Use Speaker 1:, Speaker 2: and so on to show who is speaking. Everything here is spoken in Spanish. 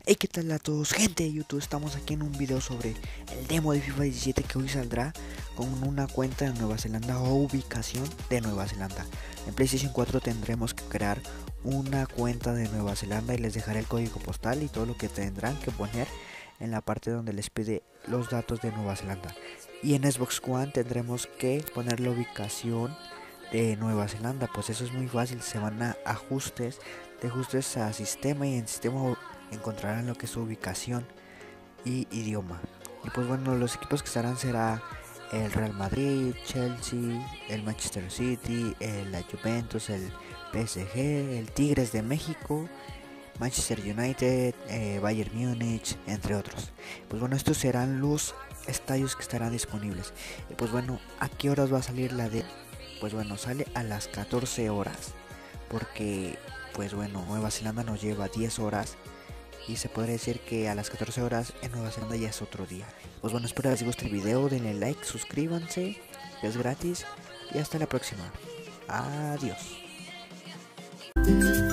Speaker 1: Hey, ¿qué tal a todos, gente de YouTube? Estamos aquí en un video sobre el demo de FIFA 17 que hoy saldrá con una cuenta de Nueva Zelanda o ubicación de Nueva Zelanda. En PlayStation 4 tendremos que crear una cuenta de Nueva Zelanda y les dejaré el código postal y todo lo que tendrán que poner en la parte donde les pide los datos de Nueva Zelanda. Y en Xbox One tendremos que poner la ubicación de Nueva Zelanda, pues eso es muy fácil. Se van a ajustes, de ajustes a sistema, y en sistema encontrarán lo que es su ubicación y idioma. Y pues bueno, los equipos que estarán será el Real Madrid, Chelsea, el Manchester City, la Juventus, el PSG, el Tigres de México, Manchester United, Bayern Múnich, entre otros. Pues bueno, estos serán los estadios que estarán disponibles. Y pues bueno, ¿a qué horas va a salir la de? Pues bueno, sale a las 14 horas, porque pues bueno, Nueva Zelanda nos lleva 10 horas y se podría decir que a las 14 horas en Nueva Zelanda ya es otro día. Pues bueno, espero les guste el video, denle like, suscríbanse, es gratis y hasta la próxima. Adiós.